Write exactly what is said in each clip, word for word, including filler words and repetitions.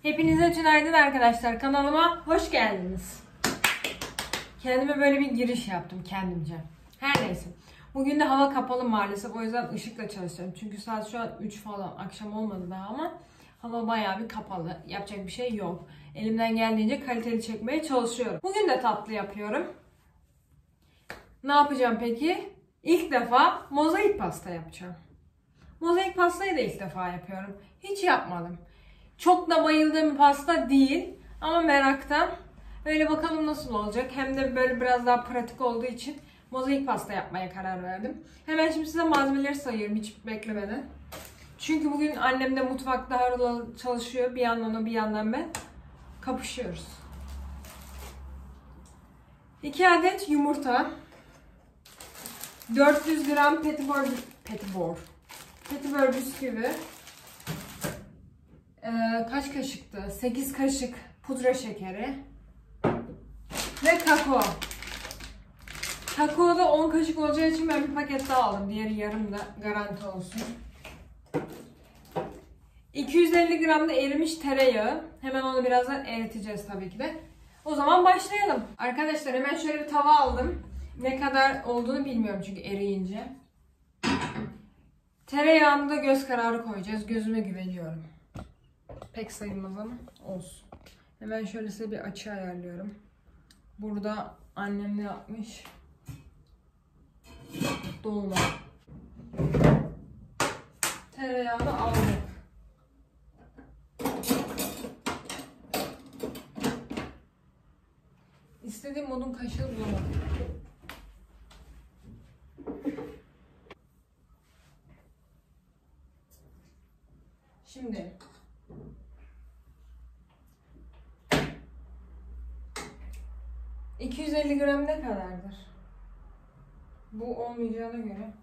Hepinize günaydın arkadaşlar. Kanalıma hoş geldiniz. Kendime böyle bir giriş yaptım kendimce. Her neyse. Bugün de hava kapalı maalesef. O yüzden ışıkla çalışıyorum. Çünkü saat şu an üç falan. Akşam olmadı daha ama hava bayağı bir kapalı. Yapacak bir şey yok. Elimden geldiğince kaliteli çekmeye çalışıyorum. Bugün de tatlı yapıyorum. Ne yapacağım peki? İlk defa mozaik pasta yapacağım. Mozaik pastayı da ilk defa yapıyorum. Hiç yapmadım. Çok da bayıldığım bir pasta değil ama meraktan. Öyle bakalım nasıl olacak. Hem de böyle biraz daha pratik olduğu için mozaik pasta yapmaya karar verdim. Hemen şimdi size malzemeleri sayıyorum hiç beklemeden. Çünkü bugün annem de mutfakta harıl çalışıyor. Bir yandan o bir yandan ben. Kapışıyoruz. iki adet yumurta. dört yüz gram petibor petibor. Petibor bisküvi. Ee, kaç kaşıktı? sekiz kaşık pudra şekeri ve kakao. Kakao da on kaşık olacağı için ben bir paket daha aldım. Diğeri yarım da garanti olsun. iki yüz elli gram da erimiş tereyağı. Hemen onu birazdan eriteceğiz tabii ki de. O zaman başlayalım. Arkadaşlar hemen şöyle bir tava aldım. Ne kadar olduğunu bilmiyorum çünkü eriyince. Tereyağını da göz kararı koyacağız. Gözüme güveniyorum. Pek sayılmaz ama olsun. Hemen şöyle size bir açı ayarlıyorum. Burada annem ne yapmış? Dolma. Tereyağını aldık. İstediğim modun kaşığı bulamadım. Şimdi iki yüz elli gram ne kadardır? Bu olmayacağına göre.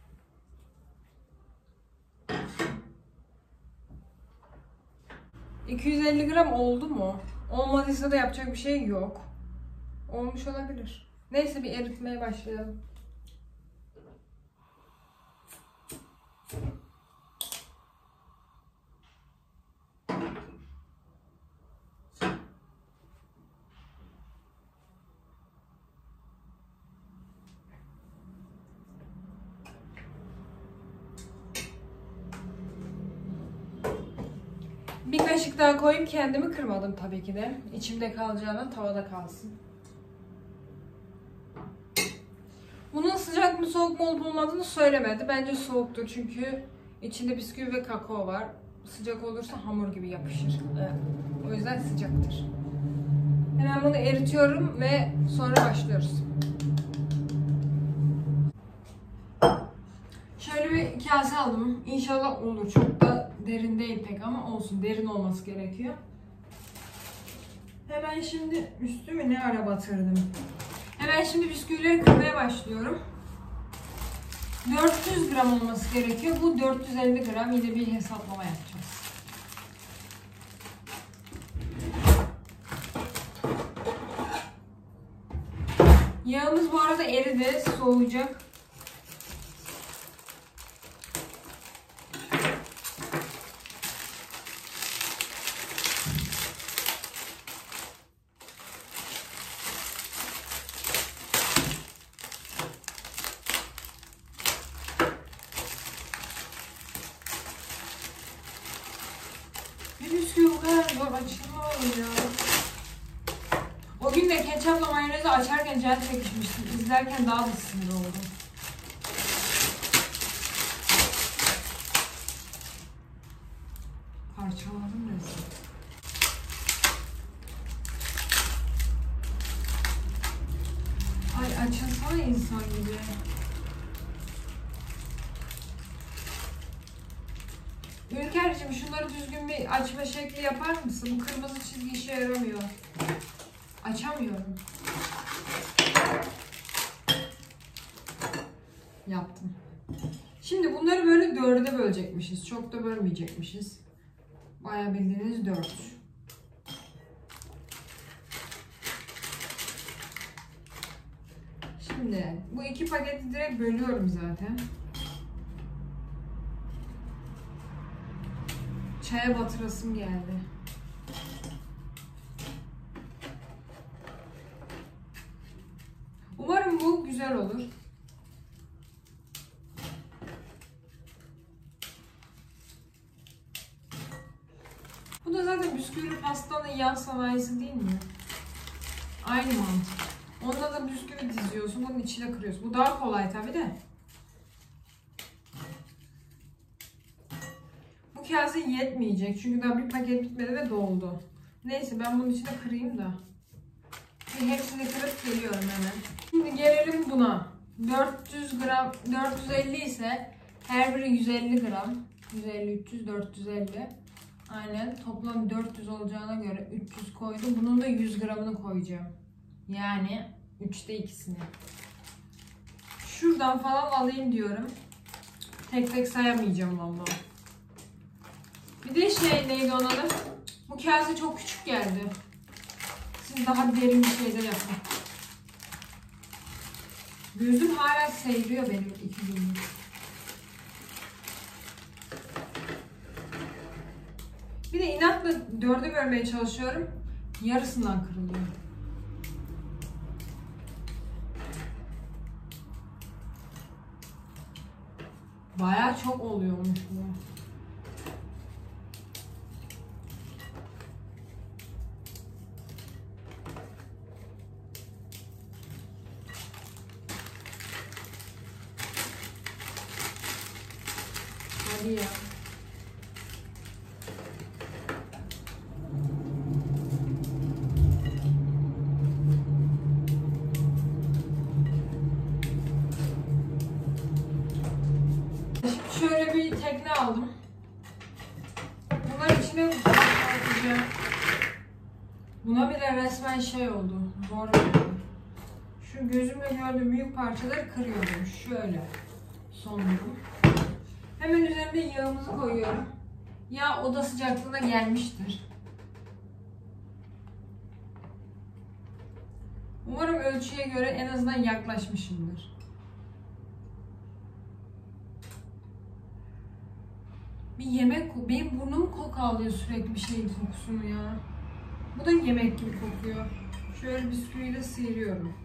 iki yüz elli gram oldu mu? Olmadıysa da yapacak bir şey yok. Olmuş olabilir. Neyse bir eritmeye başlayalım. Bir kaşık daha koyup kendimi kırmadım tabii ki de. İçimde kalacağına tavada kalsın. Bunun sıcak mı soğuk mu olup olmadığını söylemedi. Bence soğuktur çünkü içinde bisküvi ve kakao var. Sıcak olursa hamur gibi yapışır. Evet. O yüzden sıcaktır. Hemen bunu eritiyorum ve sonra başlıyoruz. Şöyle bir kase aldım. İnşallah olur. Çok da derin değil pek ama olsun. Derin olması gerekiyor. Hemen şimdi üstümü ne ara batırdım. Hemen şimdi bisküvileri kırmaya başlıyorum. dört yüz gram olması gerekiyor. Bu dört yüz elli gram. Yine bir hesaplama yapacağız. Yağımız bu arada eridi. Soğuyacak. Bisküvi bu kadar zor açılmıyor ya. O gün de ketçapla mayonezi açarken can çekişmiştim. İzlerken daha da sinir oldum. Parçaladım resmen. Ay açılsana insan gibi. Ülker'cim şunları düzgün bir açma şekli yapar mısın? Bu kırmızı çizgi işe yaramıyor. Açamıyorum. Yaptım. Şimdi bunları böyle dörde bölecekmişiz. Çok da bölmeyecekmişiz. Bayağı bildiğiniz dört. Şimdi bu iki paketi direkt bölüyorum zaten. Çaya batırasım geldi. olur. Bu da zaten bisküvili pastanın yan sanayisi değil mi? Aynı mantık. Onda da bisküvi diziyorsun, bunun içine kırıyorsun. Bu daha kolay tabi de. Bu kase yetmeyecek çünkü daha bir paket bitmedi ve doldu. Neyse ben bunun içine kırayım da. Şimdi hepsini kırıp geliyorum hemen. Şimdi gelelim buna. dört yüz gram, dört yüz elli ise her biri yüz elli gram. yüz elli, üç yüz, dört yüz elli. Aynen toplam dört yüz olacağına göre üç yüz koydum. Bunun da yüz gramını koyacağım. Yani üçte ikisini. Şuradan falan alayım diyorum. Tek tek sayamayacağım vallahi. Bir de şey neydi onun adı? Bu kase çok küçük geldi. Siz daha derin bir şeyler yapın. Gözüm hala seyiriyor benim iki günlük. Bir de inatla dörde bölmeye çalışıyorum. Yarısından kırılıyor. Bayağı çok oluyormuş bu. Hadi ya. Şöyle bir tekne aldım. Bunların içine atacağım. Buna bile resmen şey oldu. Zor oldu. Şu gözümle gördüğüm büyük parçaları kırıyorum. Şöyle. Son durum. Hemen üzerine yağımızı koyuyorum. Yağ oda sıcaklığına gelmiştir. Umarım ölçüye göre en azından yaklaşmışımdır. Bir yemek, benim burnum koku alıyor sürekli bir şeyin kokusunu ya. Bu da yemek gibi kokuyor. Şöyle bisküviyle sıyırıyorum.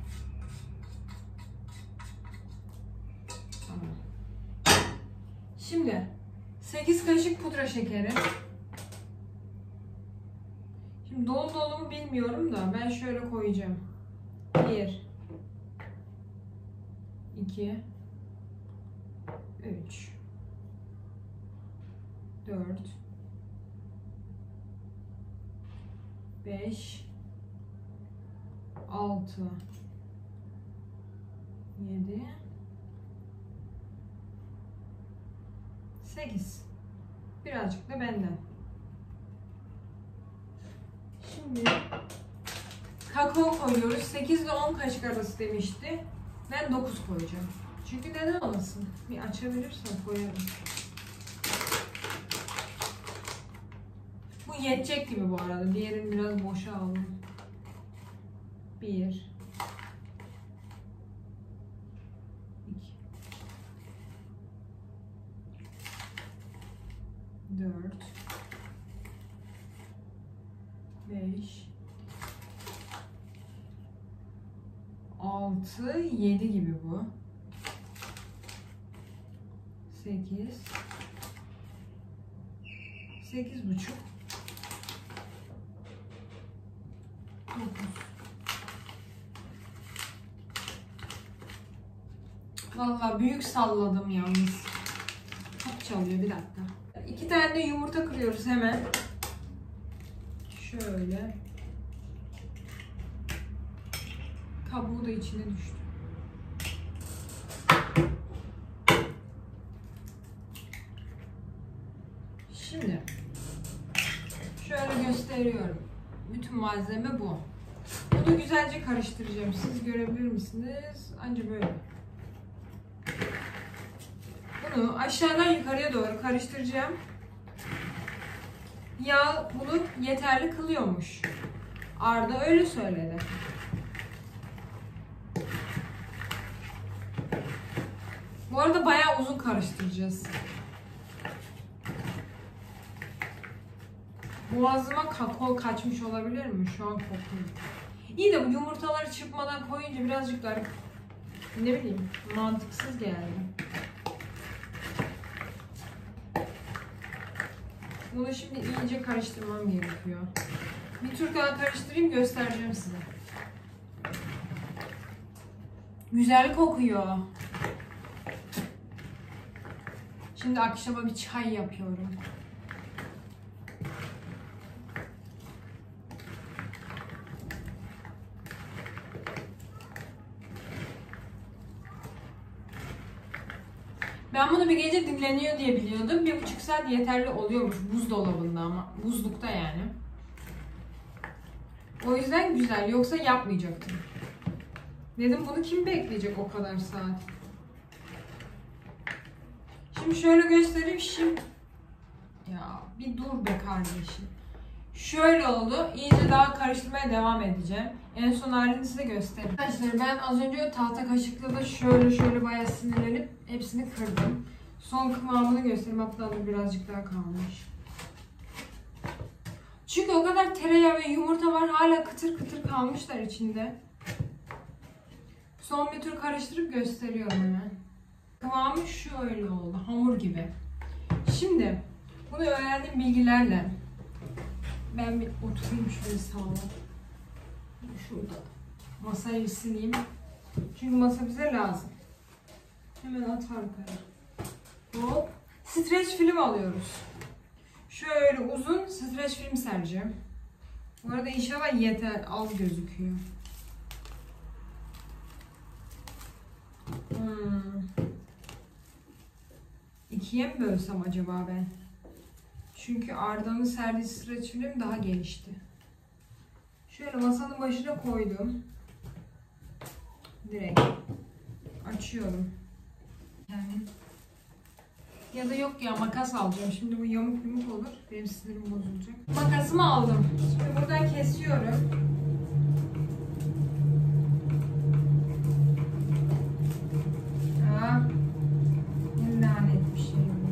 Tamam. Şimdi sekiz kaşık pudra şekeri. Şimdi dolu dolu mu bilmiyorum da ben şöyle koyacağım. bir iki üç dört beş altı yedi sekiz. Birazcık da benden. Şimdi kakao koyuyoruz. sekiz ile on kaşık arası demişti. Ben dokuz koyacağım. Çünkü neden olmasın? Bir açabilirsem koyarım. Bu yetecek gibi bu arada. Diğerini biraz boşa aldım. bir iki dört beş altı yedi gibi bu. sekiz sekiz buçuk dokuz. Vallahi büyük salladım yalnız. Çok çalıyor, bir dakika. İki tane de yumurta kırıyoruz hemen. Şöyle. Kabuğu da içine düştü. Şimdi şöyle gösteriyorum. Bütün malzeme bu. Bunu güzelce karıştıracağım. Siz görebilir misiniz? Anca böyle. Bunu aşağıdan yukarıya doğru karıştıracağım. Yağ bunu yeterli kılıyormuş. Arda öyle söyledi. Bu arada bayağı uzun karıştıracağız. Boğazıma kakao kaçmış olabilir mi? Şu an kokuyor. İyi de bu yumurtaları çırpmadan koyunca birazcık garip Ne bileyim, mantıksız geldi. Bunu şimdi iyice karıştırmam gerekiyor. Bir tur daha karıştırayım, göstereceğim size. Güzel kokuyor. Şimdi akşama bir çay yapıyorum. Ben bunu bir gece dinleniyor diye biliyordum. Bir buçuk saat yeterli oluyormuş buzdolabında ama. Buzlukta yani. O yüzden güzel. Yoksa yapmayacaktım. Dedim bunu kim bekleyecek o kadar saat? Şimdi şöyle göstereyim. Şimdi... Ya bir dur be kardeşim. Şöyle oldu. İyice daha karıştırmaya devam edeceğim. En son halini size göstereyim. Arkadaşlar ben az önce o tahta kaşıkla da şöyle şöyle bayağı sinirlenip hepsini kırdım. Son kıvamını göstereyim. Hatta da birazcık daha kalmış. Çünkü o kadar tereyağı ve yumurta var. Hala kıtır kıtır kalmışlar içinde. Son bir tur karıştırıp gösteriyorum hemen. Kıvamı şöyle oldu. Hamur gibi. Şimdi bunu öğrendiğim bilgilerle ben bir oturayım şöyle sağlam. Şurada masayı bir sileyim. Çünkü masa bize lazım. Hemen at arkaya. Hop. Streç film alıyoruz. Şöyle uzun streç film sereceğim. Bu arada inşallah yeter. Az gözüküyor. Hmm. İkiye mi bölsem acaba ben? Çünkü Arda'nın serdiği streç film daha genişti. Şöyle masanın başına koydum. Direkt açıyorum. Yani ya da yok ya makas alacağım. Şimdi bu yamuk yumuk olur. Benim sinirim bozulacak. Makasımı aldım. Şimdi buradan kesiyorum. Aa, ne lanet bir şey bu.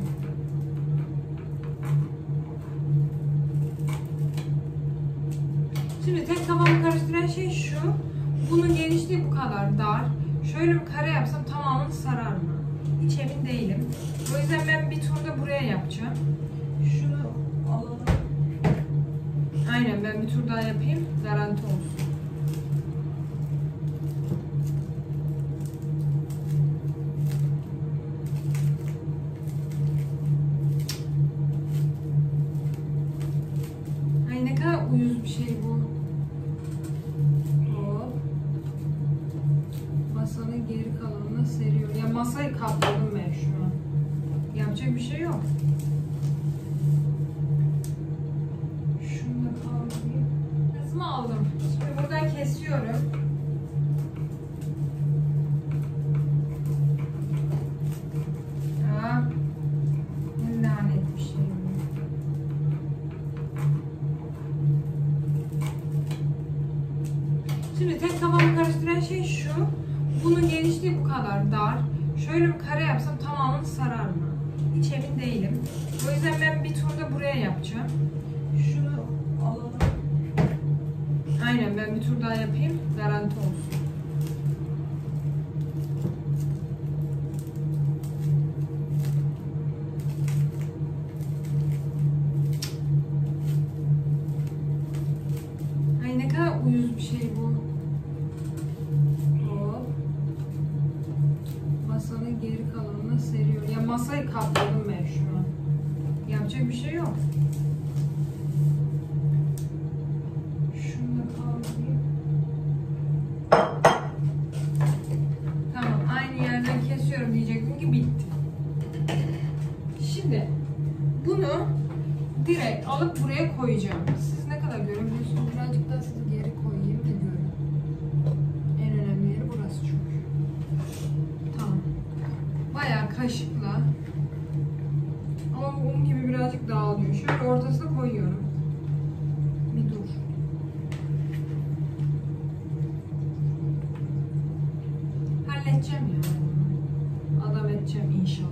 Şimdi tek kafamı karıştıran şey şu. Bunun genişliği bu kadar dar. Şöyle bir kare yapsam tamamını sarar mı? Hiç emin değilim. O yüzden ben bir turda buraya yapacağım. Şunu alalım. Aynen ben bir tur daha yapayım. Garanti olsun. Ay ne kadar uyuz bir şey bu. Hop. Masanın geri kalanına seriyor. Ya masayı kapladım ben şu an. Yapacak bir şey yok. Şunu da kaldırayım. Kısmı aldım. Şimdi buradan kesiyorum. Aa, ne lanet bir şey bu. Şimdi tek kafamı karıştıran şey şu. Bunun genişliği bu kadar dar. Şöyle bir kare yapsam tamamını sarar mı? Hiç emin değilim. O yüzden ben bir turda buraya yapacağım. Şunu alalım. Aynen ben bir tur daha yapayım. Garanti olsun. Ay ne kadar uyuz bir şey bu. Hop. Masanın geri kalanına seriyor. Ya masayı kapladım ben şu an. Yapacak bir şey yok. Şunu da kaldırayım. Tamam aynı yerden kesiyorum diyecektim ki bitti. Şimdi bunu direkt alıp buraya koyacağım. Siz ne kadar görebiliyorsunuz? Birazcık daha sizi geri koyayım da görün. En önemli yeri burası çünkü. Tamam. Bayağı kaşıkla ama un gibi birazcık dağılıyor. Şöyle ortasına koyuyorum. Bir dur. Halledeceğim ya. Adam edeceğim inşallah.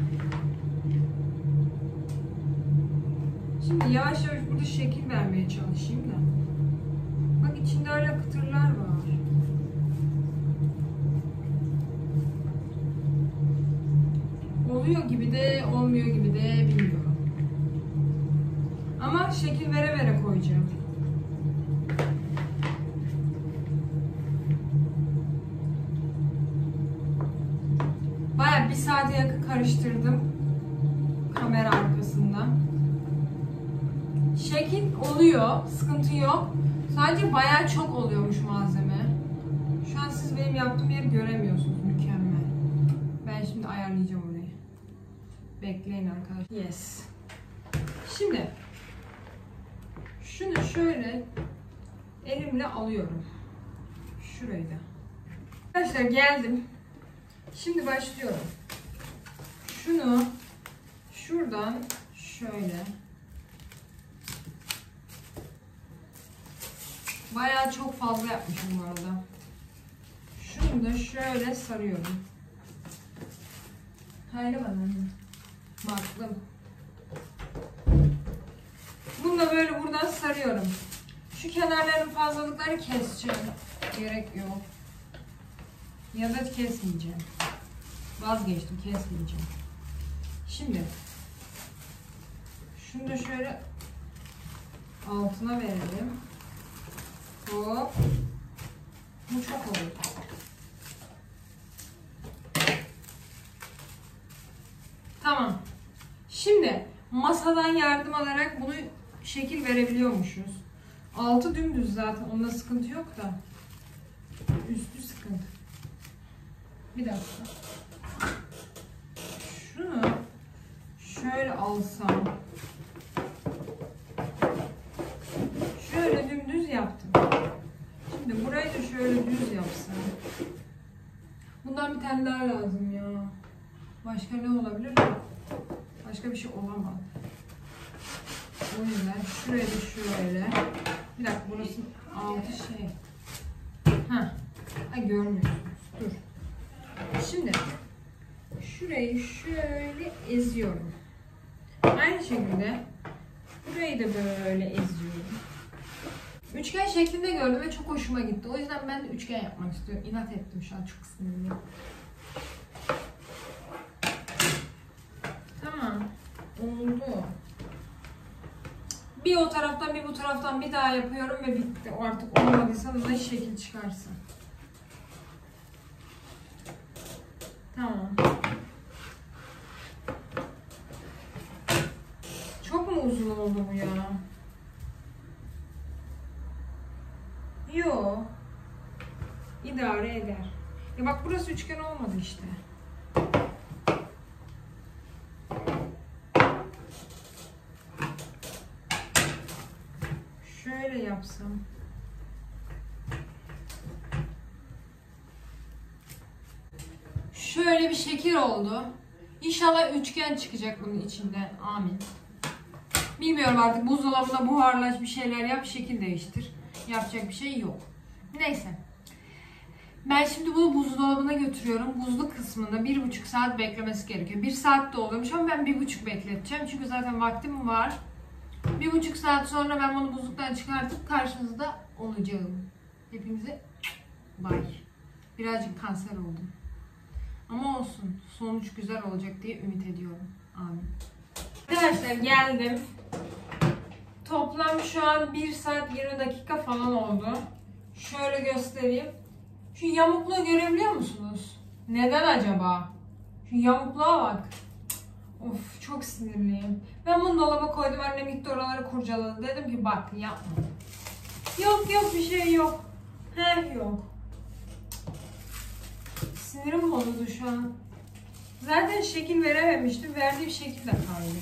Şimdi yavaş yavaş burada şekil vermeye çalışayım da. Bak içinde hala kıtırlar var. bir saate yakın karıştırdım kamera arkasında. Şekil oluyor, sıkıntı yok. Sadece bayağı çok oluyormuş malzeme. Şu an siz benim yaptığım yeri göremiyorsunuz, mükemmel. Ben şimdi ayarlayacağım orayı. Bekleyin arkadaşlar. Yes. Şimdi şunu şöyle elimle alıyorum. Şurayı da. Arkadaşlar geldim. Şimdi başlıyorum. Şunu şuradan şöyle. Bayağı çok fazla yapmışım bu arada. Şunu da şöyle sarıyorum. Haydi bana. Baktım. Bunu da böyle buradan sarıyorum. Şu kenarların fazlalıkları keseceğim. Gerek yok. Ya da kesmeyeceğim. Vazgeçtim, kesmeyeceğim. Şimdi şunu da şöyle altına verelim. Hop. Bu çok olur. Tamam. Şimdi masadan yardım alarak bunu şekil verebiliyormuşuz. Altı dümdüz zaten. Onda sıkıntı yok da. Üstü sıkıntı. Bir dakika. Şunu şöyle alsam. Şöyle dümdüz yaptım. Şimdi burayı da şöyle düz yapsam. Bundan bir tane daha lazım ya. Başka ne olabilir? Başka bir şey olamaz. O yüzden şuraya da şöyle. Bir dakika, burası altı şey. Heh. Ay, görmüyorsunuz. Dur. Şimdi şurayı şöyle eziyorum. Aynı şekilde burayı da böyle eziyorum. Üçgen şeklinde gördüm ve çok hoşuma gitti. O yüzden ben de üçgen yapmak istiyorum. İnat ettim, şu an çok sinirliyim. Tamam. Oldu. Bir o taraftan bir bu taraftan bir daha yapıyorum ve bitti. O artık olmadıysa da şekil çıkarsın. Tamam. Çok mu uzun oldu bu ya? Yo. İdare eder. Ya bak, burası üçgen olmadı işte. Şöyle yapsam. Şöyle bir şekil oldu. İnşallah üçgen çıkacak bunun içinden. Amin. Bilmiyorum artık, buzdolabına buharlaş, bir şeyler yap, şekil değiştir. Yapacak bir şey yok. Neyse. Ben şimdi bunu buzdolabına götürüyorum. Buzlu kısmında bir buçuk saat beklemesi gerekiyor. Bir saat de oluyormuş ama ben bir buçuk bekleteceğim. Çünkü zaten vaktim var. Bir buçuk saat sonra ben bunu buzluktan çıkartıp karşınızda olacağım. Hepinize bay. Birazcık kanser oldum. Ama olsun. Sonuç güzel olacak diye ümit ediyorum. Amin. Arkadaşlar geldim. Toplam şu an bir saat yirmi dakika falan oldu. Şöyle göstereyim. Şu yamukluğu görebiliyor musunuz? Neden acaba? Şu yamukluğa bak. Of, çok sinirliyim. Ben bunu dolaba koydum. Annem gitti oraları kurcaladı. Dedim ki bak, yapma. Yok yok, bir şey yok. Heh, yok. Sinirim bozuldu şu an. Zaten şekil verememiştim. Verdiğim şekil de kaldı.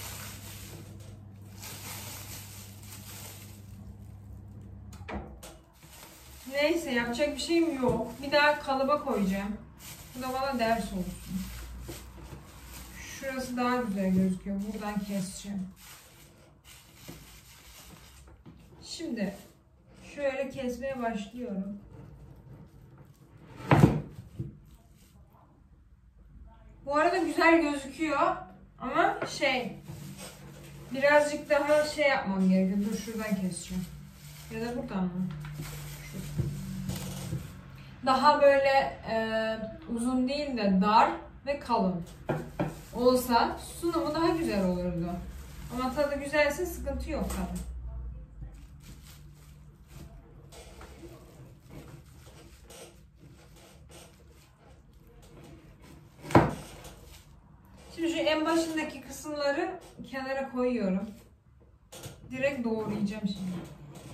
Neyse, yapacak bir şeyim yok. Bir daha kalıba koyacağım. Bu da bana ders olsun. Şurası daha güzel gözüküyor. Buradan keseceğim. Şimdi şöyle kesmeye başlıyorum. Bu arada güzel gözüküyor ama şey, birazcık daha şey yapmam gerekiyor. Dur, şuradan keseceğim. Ya da buradan mı? Şu. Daha böyle e, uzun değil de dar ve kalın olsa sunumu daha güzel olurdu. Ama tadı güzelse sıkıntı yok tabii. şu en başındaki kısımları kenara koyuyorum. Direkt doğrayacağım şimdi.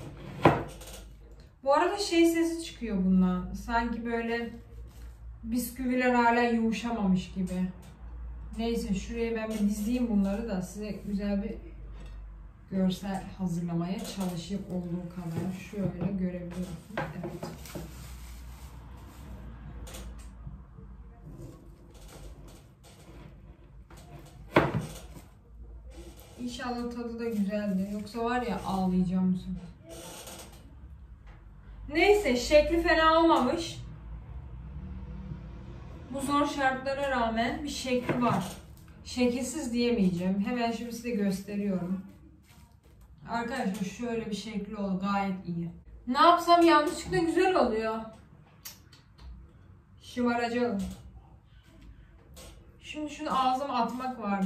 Bu arada şey sesi çıkıyor bundan. Sanki böyle bisküviler hala yumuşamamış gibi. Neyse şuraya ben bir dizeyim bunları da size güzel bir görsel hazırlamaya çalışayım olduğu kadar. Şöyle görebiliyorsunuz. Evet. İnşallah tadı da güzeldi. Yoksa var ya ağlayacağım bu sefer. Neyse şekli fena olmamış. Bu zor şartlara rağmen bir şekli var. Şekilsiz diyemeyeceğim. Hemen şimdi size gösteriyorum. Arkadaşlar şöyle bir şekli oldu. Gayet iyi. Ne yapsam yanlışlıkla güzel oluyor. Şımaracağım. Şimdi şunu ağzıma atmak vardı.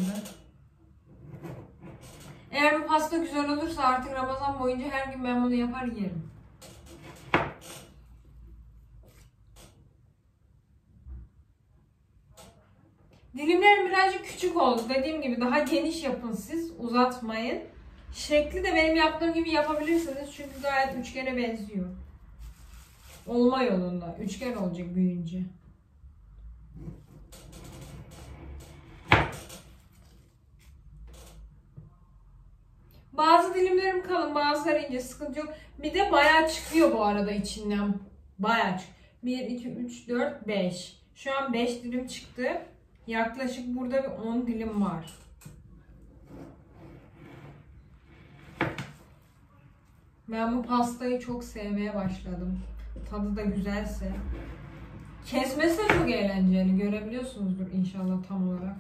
Eğer bu pasta güzel olursa artık Ramazan boyunca her gün ben bunu yapar yerim. Dilimlerim birazcık küçük oldu. Dediğim gibi daha geniş yapın siz. Uzatmayın. Şekli de benim yaptığım gibi yapabilirsiniz. Çünkü gayet üçgene benziyor. Olma yolunda. Üçgen olacak büyüyünce. Bazı dilimlerim kalın, bazıları ince, sıkıntı yok. Bir de bayağı çıkıyor bu arada içinden. Bayağı çıkıyor. bir, iki, üç, dört, beş. Şu an beş dilim çıktı. Yaklaşık burada bir on dilim var. Ben bu pastayı çok sevmeye başladım. Tadı da güzelse. Kesmesi de çok eğlenceli. Görebiliyorsunuzdur inşallah tam olarak.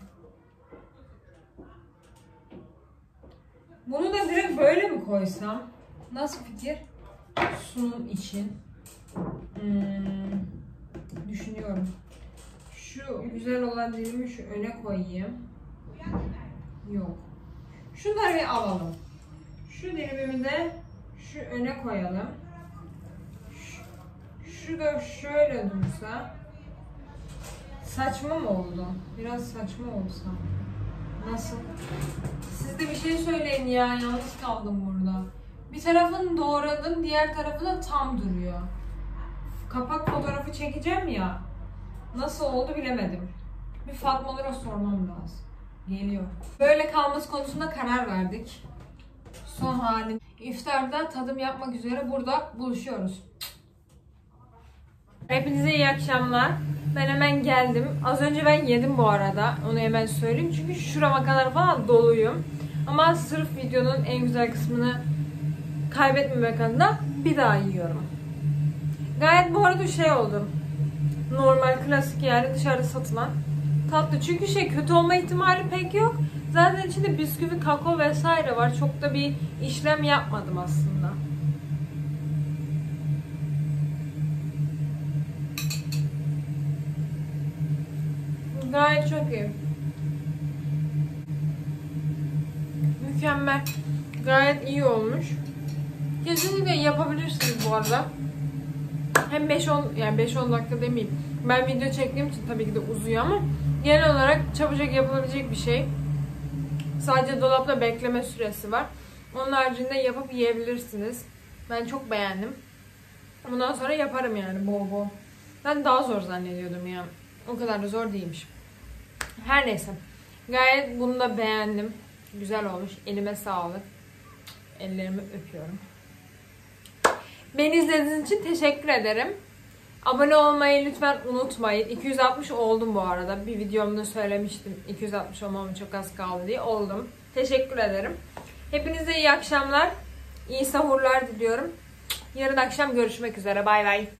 Bunu da direkt böyle mi koysam? Nasıl fikir? Sunum için. Hmm, düşünüyorum. Şu güzel olan dilimi şu öne koyayım. Yok. Şunları bir alalım. Şu dilimimi de şu öne koyalım. Şu, şu da şöyle dursa. Saçma mı oldu? Biraz saçma olsa. Nasıl? Siz de bir şey söyleyin ya. Yalnız kaldım burada. Bir tarafını doğradım, diğer tarafı da tam duruyor. Kapak fotoğrafı çekeceğim ya. Nasıl oldu bilemedim. Bir Fatmalara sormam lazım. Geliyor. Böyle kalması konusunda karar verdik. Son halim. İftarda tadım yapmak üzere burada buluşuyoruz. Hepinize iyi akşamlar. Ben hemen geldim. Az önce ben yedim bu arada. Onu hemen söyleyeyim. Çünkü şurama kadar falan doluyum. Ama sırf videonun en güzel kısmını kaybetmemek adına bir daha yiyorum. Gayet bu arada şey oldu. Normal, klasik yani dışarıda satılan tatlı. Çünkü şey kötü olma ihtimali pek yok. Zaten içinde bisküvi, kakao vesaire var. Çok da bir işlem yapmadım aslında. Gayet çok iyi. Mükemmel. Gayet iyi olmuş. Kesinlikle yapabilirsiniz bu arada. Hem beş on yani beş on dakika demeyeyim. Ben video çektiğim için tabii ki de uzuyor ama genel olarak çabucak yapılabilecek bir şey. Sadece dolapta bekleme süresi var. Onun haricinde yapıp yiyebilirsiniz. Ben çok beğendim. Bundan sonra yaparım yani bol bol. Ben daha zor zannediyordum ya. O kadar da zor değilmiş. Her neyse. Gayet bunu da beğendim. Güzel olmuş. Elime sağlık. Ellerimi öpüyorum. Beni izlediğiniz için teşekkür ederim. Abone olmayı lütfen unutmayın. iki yüz altmış oldum bu arada. Bir videomda söylemiştim. iki yüz altmış olmam çok az kaldı diye. Oldum. Teşekkür ederim. Hepinize iyi akşamlar. İyi sahurlar diliyorum. Yarın akşam görüşmek üzere. Bay bay.